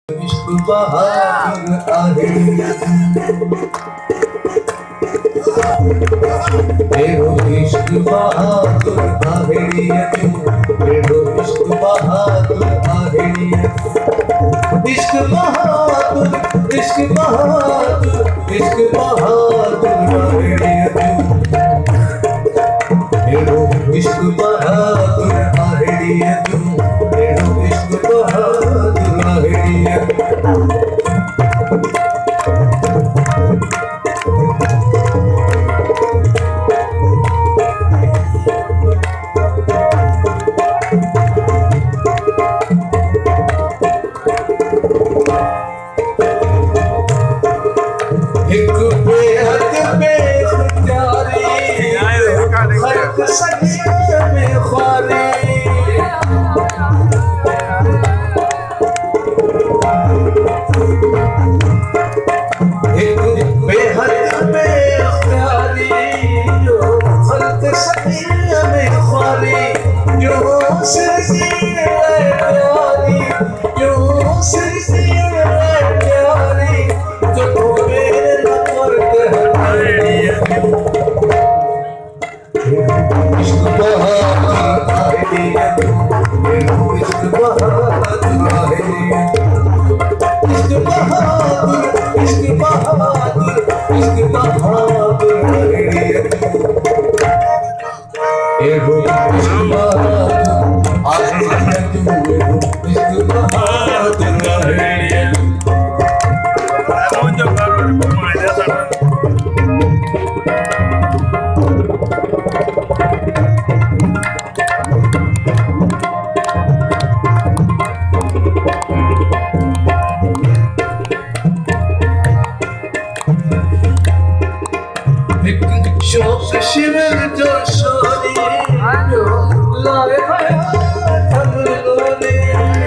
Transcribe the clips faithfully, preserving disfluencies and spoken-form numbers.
इश्क बहादुर आहे तेरो इश्क बहादुर आहे तेरो इश्क बहादुर आहे इश्क बहादुर इश्क बहादुर इश्क बहादुर आहे तेरो इश्क बहादुर आहे तेरो इश्क बहादुर आहे एक बेहद बेख्तियारी खल्क सजिए में ख्वारी एक बेहद बेख्तियारी जो खल्क सजिए में ख्वारी जो सिलसिले प्यारी जो सिलसिले प्यारी जो इश्क बहादुर आहे इश्क बहादुर आहे इश्क बहादुर इश्क बहादुर इश्क बहादुर आहे एगो इश्क बहादुर आहे इश्क बहादुर आहे शौक शिविर जो शोरी जो लाए थम लोरी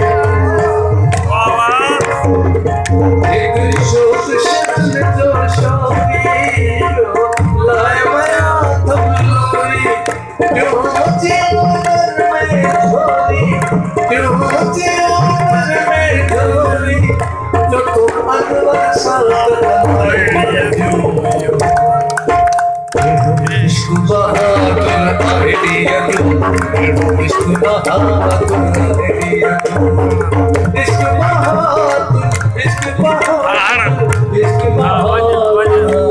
एक शौक शिविर जो शोरी जो लाए थम लोरी जो जीवन में झोली जो जीवन में झोली जो तुम अनवर संग इश्क बहादुर आहे इश्क बहादुर आहे इश्क बहादुर इश्क बहादुर इश्क बहादुर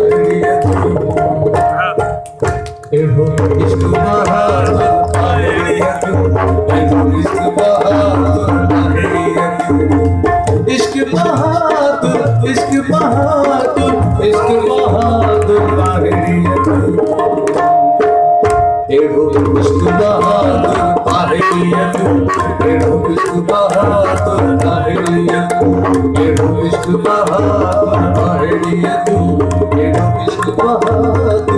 एगो इश्क बहादुर आहे इश्क बहादुर आहे इश्क बहादुर इश्क बहादुर इश्क बहादुर आहे एगो इश्क बहादुर आहे एगो इश्क बहादुर आहे एगो इश्क बहादुर आहे एगो इश्क बहादुर